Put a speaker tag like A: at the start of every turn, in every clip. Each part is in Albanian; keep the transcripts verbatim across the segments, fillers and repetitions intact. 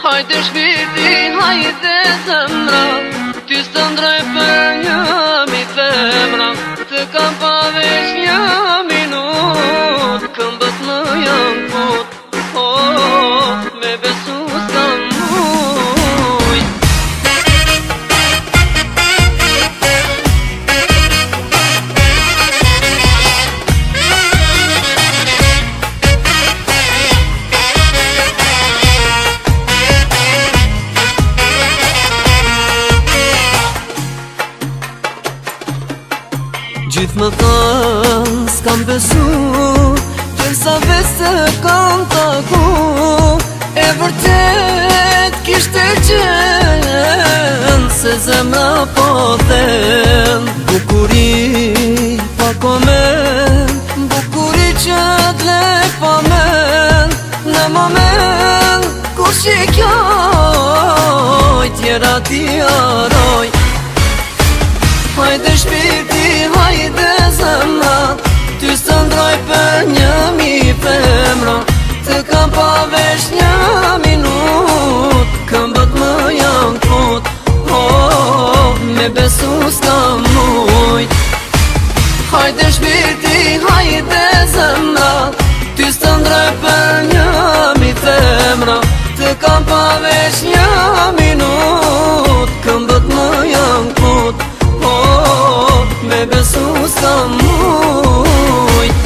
A: Hajde shpirti, hajde zemra, ty së ndroj për një mi femra. Të kam pa veç një minut, këmbët më janë put. Oh, me besu s'kam mujt.
B: Gjithë më thanë s'kam besu, tërsa veç se kam taku. E vërtet kishte qenë, se zemra po them. Bukuri pa komen, bukuri që t'le pa men. Në moment kur shikjoj, tjera ti aroj. Hajde shpirti, hajde zemra, ty së ndroj për një mi femra. Të kam pa veç një minut, këmbët më janë kut. Oh, me besu s'kam mujt. Hajde shpirti, hajde zemra, ty së ndroj për një mi femra. Të kam pa veç një minut, këmbët më janë kut. Oh, me besu s'kam mujt.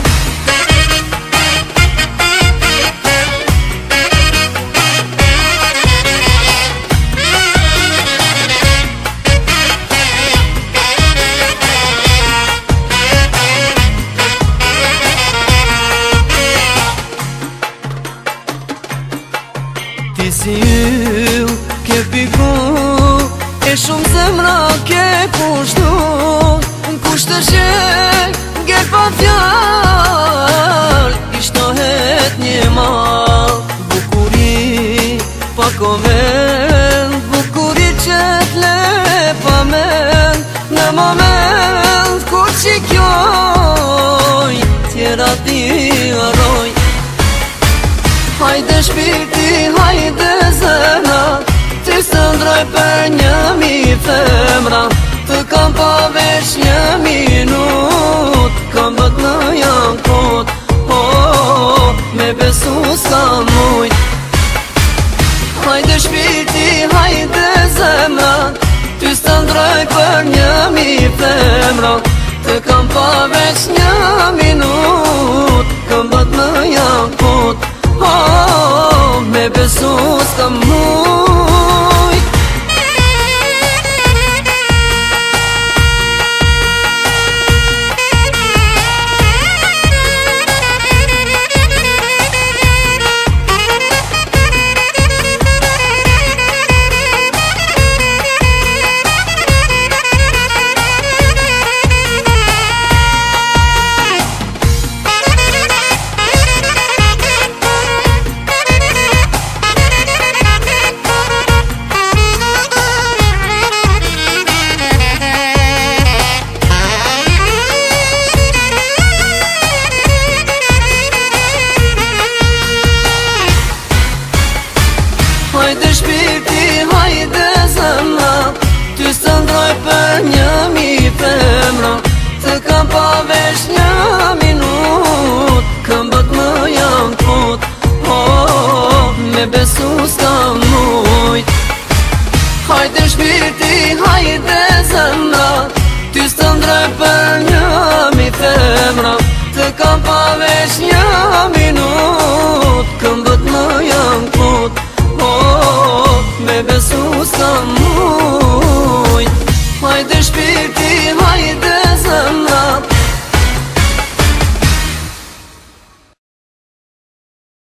B: Ti si yll ke piku, e shumë zemra ke pushtu. Kusht të shek, gjer pa fjall, ishtohet një mal. Bukuri pa komen, bukuri që t'le pa men. Në moment kur qikjoj, tjera ti aroj. Hajde shpirti, hajde zemra, ty së ndroj për një mi femra. Të kam pa veç një minut, këmbët më janë kut. Oh, me besu s'kam mujt. Hajde shpirti, hajde zemra, ty së ndroj për një mi femra. Të kam pa veç një minut, këmbët më janë kut. Oh, me besu s'kam mujt. Hajde shpirti, hajde zemra, ty së ndroj për një mi femra. Të kam pa veç një minut, këmbët më janë kut. Oh, me besu s'kam mujt. Hajde shpirti, hajde zemra, ty së ndroj për një mi femra. Të kam pa veç një minut, këmbët më janë kut. Oh, me besu s'kam mujt. Hajde shpirti, hajde zemra,